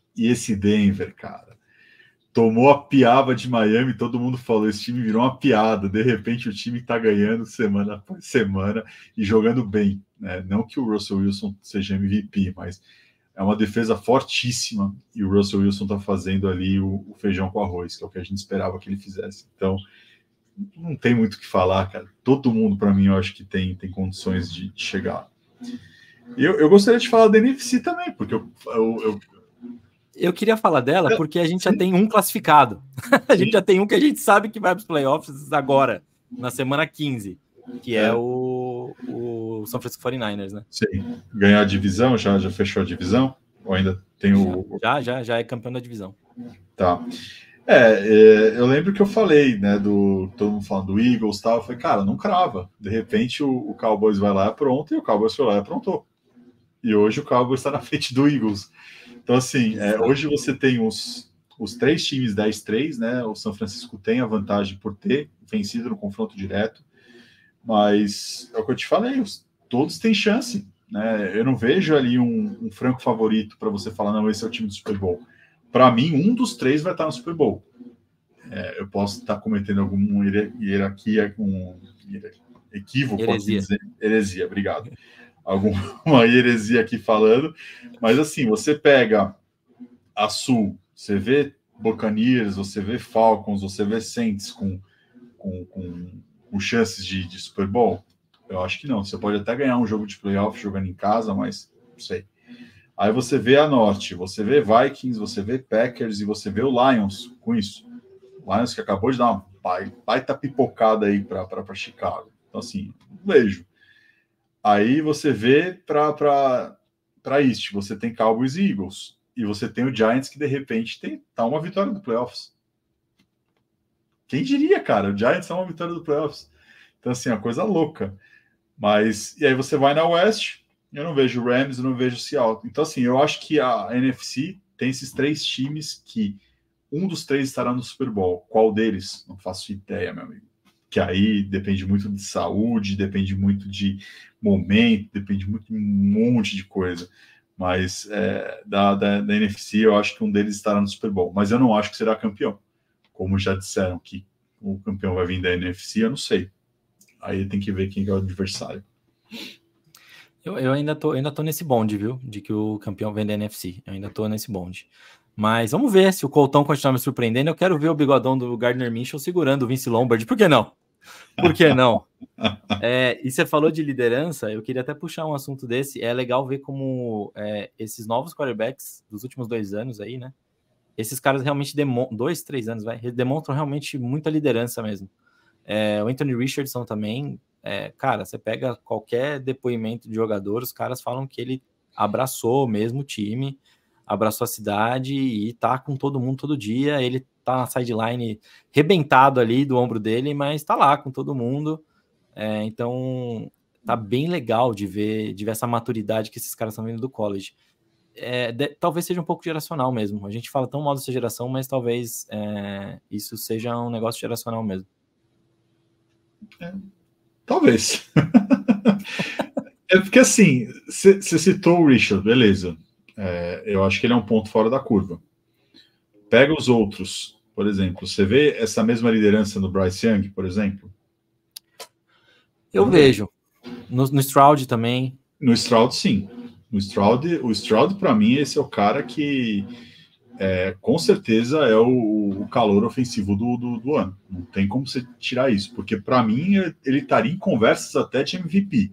tomou a piaba de Miami, todo mundo falou, esse time virou uma piada, de repente o time tá ganhando semana após semana e jogando bem, né? Não que o Russell Wilson seja MVP, mas é uma defesa fortíssima e o Russell Wilson tá fazendo ali o feijão com arroz, que é o que a gente esperava que ele fizesse. Então, não tem muito o que falar, cara. Todo mundo, para mim, eu acho que tem condições de chegar. Eu gostaria de falar da NFC também, porque eu queria falar dela porque a gente já tem um classificado. A gente já tem um que a gente sabe que vai para os playoffs agora, na semana 15, que é o San Francisco 49ers, né? Sim. Ganhar a divisão, já fechou a divisão? Ou ainda tem Já é campeão da divisão. Tá. Eu lembro que eu falei, né, todo mundo falando do Eagles e tal, eu falei, cara, não crava. De repente o Cowboys vai lá e apronta, e o Cowboys foi lá e aprontou. E hoje o Cowboys está na frente do Eagles. Então, assim, hoje você tem os 3 times 10-3, né? O São Francisco tem a vantagem por ter vencido no confronto direto, mas é o que eu te falei, todos têm chance, né? Eu não vejo ali um franco favorito para você falar, não, esse é o time do Super Bowl. Para mim, um dos 3 vai estar no Super Bowl. Eu posso estar cometendo alguma hierarquia, equívoco, heresia, obrigado. Alguma heresia aqui falando, mas assim, você pega a Sul, você vê Buccaneers, você vê Falcons, você vê Saints com chances de Super Bowl? Eu acho que não. Você pode até ganhar um jogo de playoff jogando em casa, mas não sei. Aí você vê a Norte, você vê Vikings, você vê Packers e você vê o Lions com isso. O Lions que acabou de dar uma baita pipocada aí para Chicago. Então, assim, vejo. Aí você vê para East, você tem Cowboys e Eagles. E você tem o Giants que, de repente, tá uma vitória do playoffs. Quem diria, cara? O Giants tá uma vitória do playoffs. Então, assim, é uma coisa louca. Mas, e aí você vai na West, eu não vejo Rams, eu não vejo Seattle. Então, assim, eu acho que a NFC tem esses 3 times que um dos 3 estará no Super Bowl. Qual deles? Não faço ideia, meu amigo. Que aí depende muito de saúde, depende muito de momento, depende muito de um monte de coisa. Mas da NFC, eu acho que um deles estará no Super Bowl. Mas eu não acho que será campeão. Como já disseram que o campeão vai vir da NFC, eu não sei. Aí tem que ver quem é o adversário. Eu ainda tô nesse bonde, viu? De que o campeão vem da NFC. Eu ainda tô nesse bonde. Mas vamos ver se o Coltão continuar me surpreendendo. Eu quero ver o bigodão do Gardner Minshew segurando o Vince Lombardi. Por que não? Por que não? E você falou de liderança, eu queria até puxar um assunto desse. É legal ver como esses novos quarterbacks dos últimos 2 anos aí, né? Esses caras realmente 2, 3 anos, demonstram realmente muita liderança mesmo. O Anthony Richardson também, cara, você pega qualquer depoimento de jogador, os caras falam que ele abraçou mesmo o time, abraçou a cidade e tá com todo mundo todo dia. Ele tá na sideline rebentado ali do ombro dele, mas tá lá com todo mundo. Então tá bem legal de ver essa maturidade que esses caras estão vindo do college. Talvez seja um pouco geracional mesmo. A gente fala tão mal dessa geração, mas talvez isso seja um negócio geracional mesmo. Talvez. É porque assim, você citou o Richard, beleza. Eu acho que ele é um ponto fora da curva. Pega os outros, por exemplo. Você vê essa mesma liderança no Bryce Young, por exemplo? Eu vejo. No Stroud também. No Stroud, sim. O Stroud, para mim, esse é o cara que com certeza é o calor ofensivo do ano. Não tem como você tirar isso, porque para mim ele estaria em conversas até de MVP.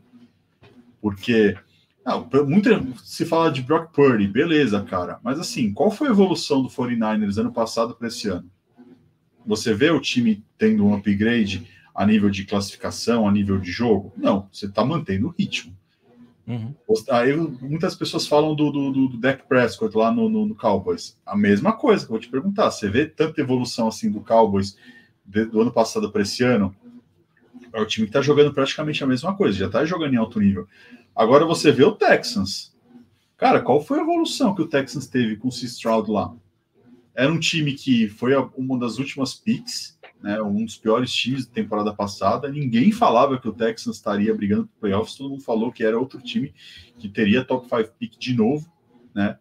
Porque muito se fala de Brock Purdy, beleza, cara. Mas assim, qual foi a evolução do 49ers ano passado para esse ano? Você vê o time tendo um upgrade a nível de classificação, a nível de jogo? Não, você está mantendo o ritmo. Uhum. Aí muitas pessoas falam do Dak Prescott lá no Cowboys. A mesma coisa que eu vou te perguntar. Você vê tanta evolução assim do Cowboys do ano passado para esse ano? É o time que está jogando praticamente a mesma coisa, já está jogando em alto nível. Agora você vê o Texans. Cara, qual foi a evolução que o Texans teve com o C. Stroud lá? Era um time que foi uma das últimas picks, né, um dos piores times da temporada passada. Ninguém falava que o Texans estaria brigando por playoffs, todo mundo falou que era outro time que teria top 5 pick de novo, né?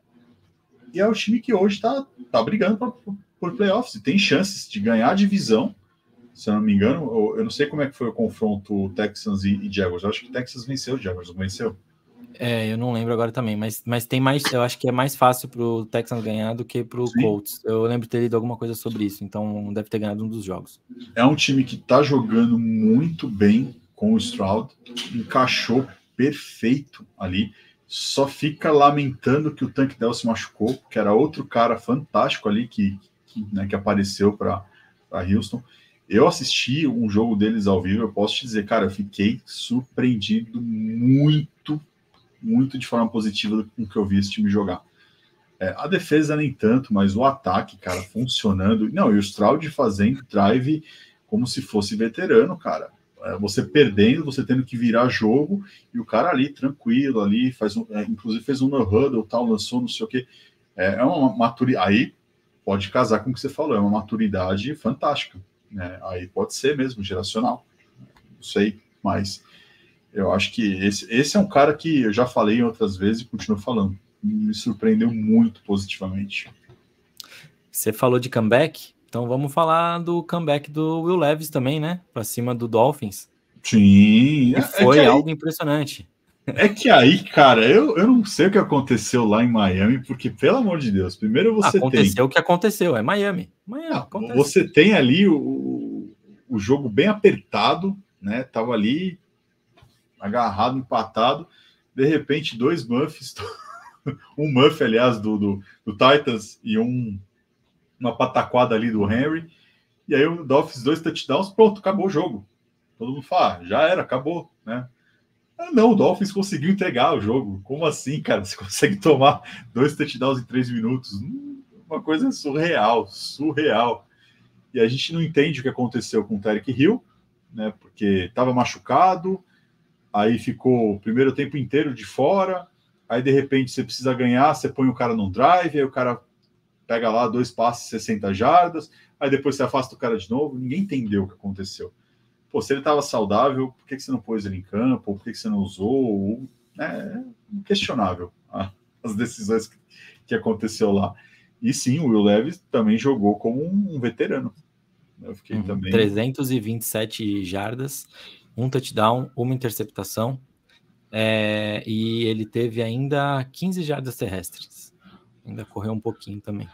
E é o time que hoje está brigando por playoffs e tem chances de ganhar a divisão. Se eu não me engano, eu não sei como é que foi o confronto Texans e Jaguars. Eu acho que o Texans venceu o Jaguars, não venceu? Eu não lembro agora também, mas tem mais. Eu acho que é mais fácil pro Texans ganhar do que pro Colts. Eu lembro de ter lido alguma coisa sobre isso, então deve ter ganhado um dos jogos. É um time que tá jogando muito bem com o Stroud, encaixou perfeito ali. Só fica lamentando que o Tank Dell se machucou, que era outro cara fantástico ali que apareceu para Houston. Eu assisti um jogo deles ao vivo, eu posso te dizer, cara, eu fiquei surpreendido muito de forma positiva com o que eu vi esse time jogar. A defesa nem tanto, mas o ataque, cara, funcionando. Não, e o Stroud fazendo drive como se fosse veterano, cara. Você perdendo, você tendo que virar jogo, e o cara ali, tranquilo, ali, inclusive fez um no-huddle, tal, lançou não sei o quê. É uma maturidade. Aí pode casar com o que você falou, é uma maturidade fantástica. Né? Aí pode ser mesmo geracional, não sei, mas eu acho que esse é um cara que eu já falei outras vezes e continuo falando, me surpreendeu muito positivamente. Você falou de comeback, então vamos falar do comeback do Will Levis também, né, para cima do Dolphins. Sim, e foi algo impressionante. É que aí, cara, eu não sei o que aconteceu lá em Miami, porque, pelo amor de Deus, primeiro você aconteceu o que aconteceu, é Miami. Você tem ali o jogo bem apertado, né? Tava ali agarrado, empatado, de repente 2 muffs, um muff, aliás, do Titans e uma pataquada ali do Henry, e aí o Dolphins 2 touchdowns, pronto, acabou o jogo. Todo mundo fala, já era, acabou, né? Não, o Dolphins conseguiu entregar o jogo. Como assim, cara? Você consegue tomar 2 touchdowns em 3 minutos? Uma coisa surreal. E a gente não entende o que aconteceu com o Tyreek Hill, né? Porque estava machucado, aí ficou o primeiro tempo inteiro de fora, aí de repente você precisa ganhar, você põe o cara num drive, aí o cara pega lá 2 passes, 60 jardas, aí depois você afasta o cara de novo. Ninguém entendeu o que aconteceu. Pô, se ele estava saudável, por que você não pôs ele em campo? Por que você não usou? É inquestionável as decisões que aconteceu lá. E sim, o Will Levis também jogou como um veterano. Eu fiquei também... 327 jardas, 1 touchdown, 1 interceptação, e ele teve ainda 15 jardas terrestres. Ainda correu um pouquinho também.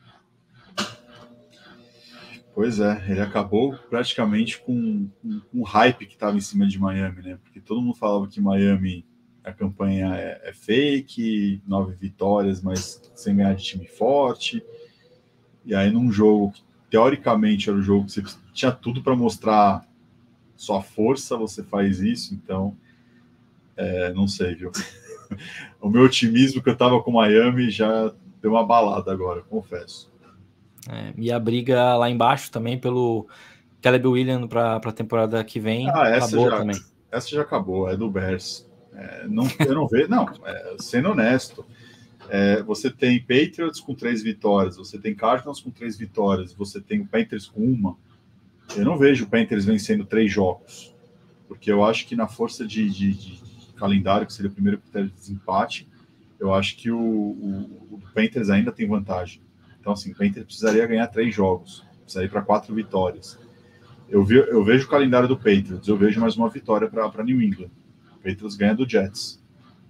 Pois é, ele acabou praticamente com o hype que estava em cima de Miami, né? Porque todo mundo falava que Miami, a campanha é fake, 9 vitórias, mas sem ganhar de time forte. E aí num jogo que teoricamente era o jogo que você tinha tudo para mostrar sua força, você faz isso, então não sei, viu? o meu otimismo que eu estava com o Miami já deu uma balada agora, confesso. E a briga lá embaixo também pelo Caleb Williams para a temporada que vem acabou também. Essa já acabou, é do Bears. Eu não vejo, não, sendo honesto. Você tem Patriots com 3 vitórias, você tem Cardinals com 3 vitórias, você tem o Panthers com 1. Eu não vejo o Panthers vencendo 3 jogos, porque eu acho que na força de calendário, que seria o primeiro critério de desempate, eu acho que o Panthers ainda tem vantagem. Então, assim, o Panthers precisaria ganhar 3 jogos, precisaria ir para 4 vitórias. Eu vejo o calendário do Patriots, eu vejo mais uma vitória para New England. O Patriots ganha do Jets.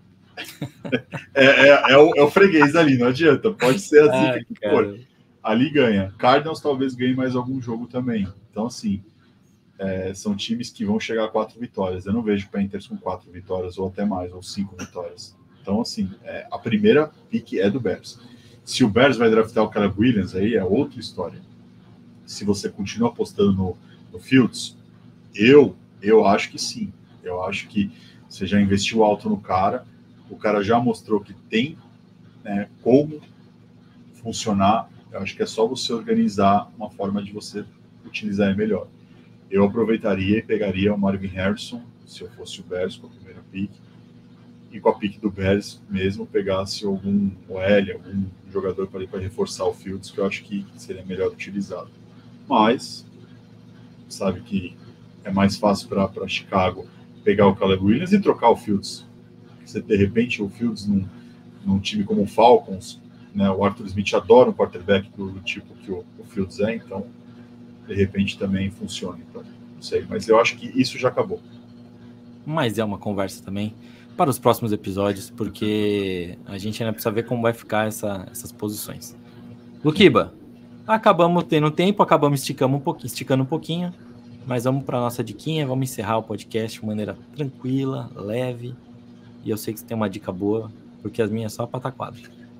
É o freguês ali, não adianta. Pode ser a zica que for. Ali ganha. Cardinals talvez ganhe mais algum jogo também. Então, assim, são times que vão chegar a 4 vitórias. Eu não vejo Panthers com 4 vitórias, ou até mais, ou 5 vitórias. Então, assim, a primeira pick é do Bears. Se o Bears vai draftar o Caleb Williams, aí é outra história. Se você continua apostando no Fields, eu acho que sim. Eu acho que você já investiu alto no cara, o cara já mostrou que tem, né, como funcionar. Eu acho que é só você organizar uma forma de você utilizar ele melhor. Eu aproveitaria e pegaria o Marvin Harrison, se eu fosse o Bears, com a primeira pick, e com a pick do Bears mesmo, pegasse algum OL, algum jogador para reforçar o Fields, que eu acho que seria melhor utilizado. Mas, sabe que é mais fácil para Chicago pegar o Caleb Williams e trocar o Fields. Você, de repente, o Fields num time como o Falcons, né, o Arthur Smith adora um quarterback do tipo que o Fields é, então, de repente, também funciona. Então, não sei, mas eu acho que isso já acabou. Mas é uma conversa também para os próximos episódios, porque a gente ainda precisa ver como vai ficar essas posições. Luquiba, acabamos tendo tempo, acabamos esticando um pouquinho, mas vamos para a nossa diquinha, vamos encerrar o podcast de maneira tranquila, leve, e eu sei que você tem uma dica boa, porque as minhas só pataquada.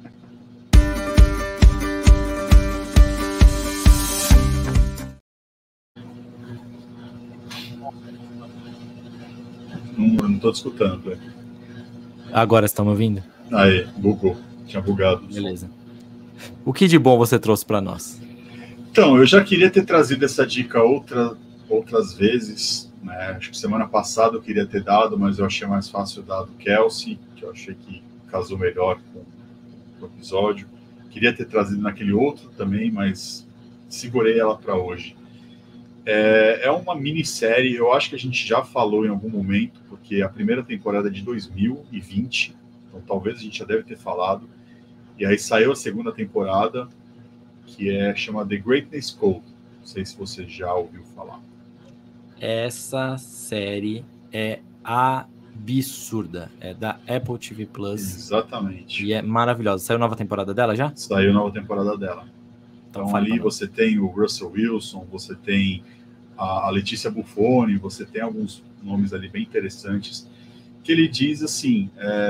Não estou escutando, velho. Agora estão me ouvindo? Aí, bugou. Tinha bugado. Beleza. O que de bom você trouxe para nós? Então, eu já queria ter trazido essa dica outras vezes, né? Acho que semana passada eu queria ter dado, mas eu achei mais fácil dar do Kelsey, que eu achei que casou melhor com o episódio. Queria ter trazido naquele outro também, mas segurei ela para hoje. É uma minissérie, eu acho que a gente já falou em algum momento, porque a primeira temporada é de 2020, então talvez a gente já deve ter falado, e aí saiu a segunda temporada, que chama The Greatness Code. Não sei se você já ouviu falar. Essa série é absurda, é da Apple TV Plus. Exatamente. E é maravilhosa. Saiu nova temporada dela já? Saiu nova temporada dela. Então ali você tem o Russell Wilson, você tem a Letícia Buffoni, você tem alguns nomes ali bem interessantes, que ele diz assim,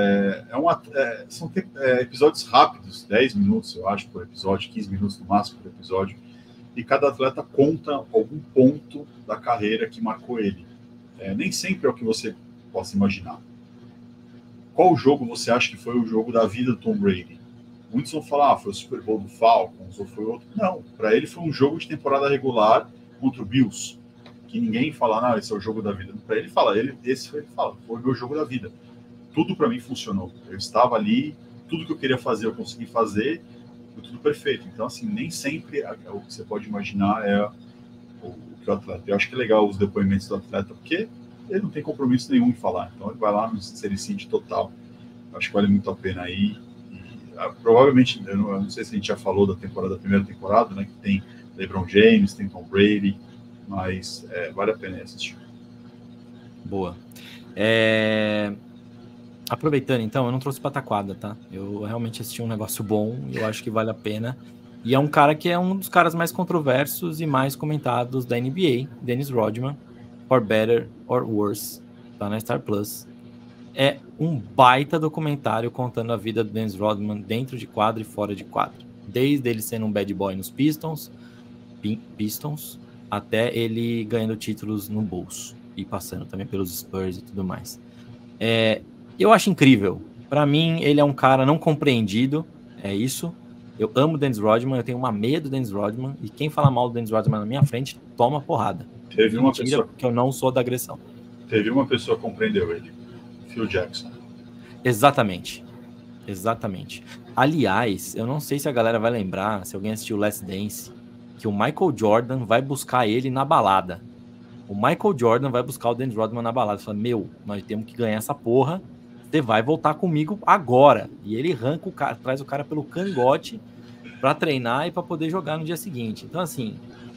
são episódios rápidos, 10 minutos, eu acho, por episódio, 15 minutos no máximo por episódio, e cada atleta conta algum ponto da carreira que marcou ele. Nem sempre é o que você possa imaginar. Qual jogo você acha que foi o jogo da vida do Tom Brady? Muitos vão falar, foi o Super Bowl do Falcons, ou foi outro. Não, para ele foi um jogo de temporada regular contra o Bills, que ninguém fala, não, esse é o jogo da vida. Para ele, foi o meu jogo da vida. Tudo para mim funcionou. Eu estava ali, tudo que eu queria fazer, eu consegui fazer, foi tudo perfeito. Então, assim, nem sempre o que você pode imaginar é o que o atleta. Eu acho que é legal os depoimentos do atleta, porque ele não tem compromisso nenhum em falar. Então, ele vai lá no sincericídio total. Eu acho que vale muito a pena aí. Provavelmente, eu não sei se a gente já falou da primeira temporada, né, que tem LeBron James, tem Tom Brady, mas vale a pena assistir. Boa. Aproveitando, então, eu não trouxe pataquada, tá? Eu realmente assisti um negócio bom e eu acho que vale a pena. E é um cara que é um dos caras mais controversos e mais comentados da NBA, Dennis Rodman, For Better or Worse, tá na Star Plus. É um baita documentário contando a vida do Dennis Rodman dentro de quadra e fora de quadra. Desde ele sendo um bad boy nos Pistons, até ele ganhando títulos no bolso e passando também pelos Spurs e tudo mais. Eu acho incrível Pra mim, ele é um cara não compreendido, é isso. Eu amo o Dennis Rodman, eu tenho uma meia do Dennis Rodman, e quem fala mal do Dennis Rodman na minha frente, toma porrada. Teve uma pessoa que eu não sou da agressão. Teve uma pessoa que compreendeu ele, Phil Jackson. Exatamente. Aliás, eu não sei se a galera vai lembrar, se alguém assistiu Last Dance, que o Michael Jordan vai buscar ele na balada. O Michael Jordan vai buscar o Dennis Rodman na balada. Fala, nós temos que ganhar essa porra. Você vai voltar comigo agora. E ele arranca o cara, traz o cara pelo cangote pra treinar e pra poder jogar no dia seguinte. Então, assim,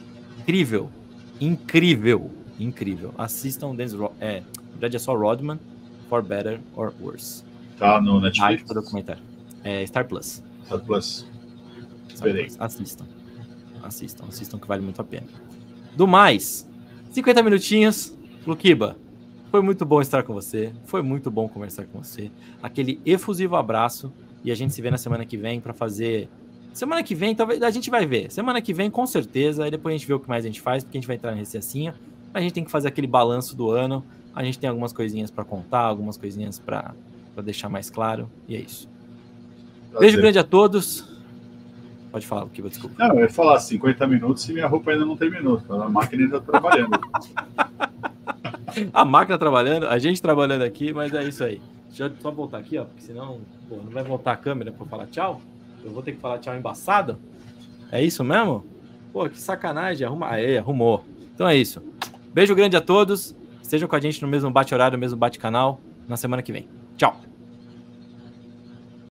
incrível. Assistam o Dennis Rodman. Na verdade é só Rodman, For Better or Worse. Tá no Netflix? Tá, documentário. Star Plus. Star Plus. Assistam que vale muito a pena. Do mais, 50 minutinhos. Luquiba, foi muito bom estar com você. Foi muito bom conversar com você. Aquele efusivo abraço. E a gente se vê na semana que vem para fazer... Semana que vem, talvez a gente vai ver. Semana que vem, com certeza. Aí depois a gente vê o que mais a gente faz, porque a gente vai entrar em recessinha. A gente tem que fazer aquele balanço do ano. A gente tem algumas coisinhas para contar, algumas coisinhas para deixar mais claro. E é isso. Beijo grande a todos. Pode falar, Luquiba, desculpa. Não, eu ia falar 50 minutos e minha roupa ainda não terminou. A máquina ainda está trabalhando. A máquina trabalhando, a gente trabalhando aqui, mas é isso aí. Deixa eu só voltar aqui, ó, porque senão não vai voltar a câmera para falar tchau. Eu vou ter que falar tchau embaçado. É isso mesmo? Pô, que sacanagem. Arrumou. Então é isso. Beijo grande a todos. Estejam com a gente no mesmo bate-horário, no mesmo bate-canal, na semana que vem. Tchau.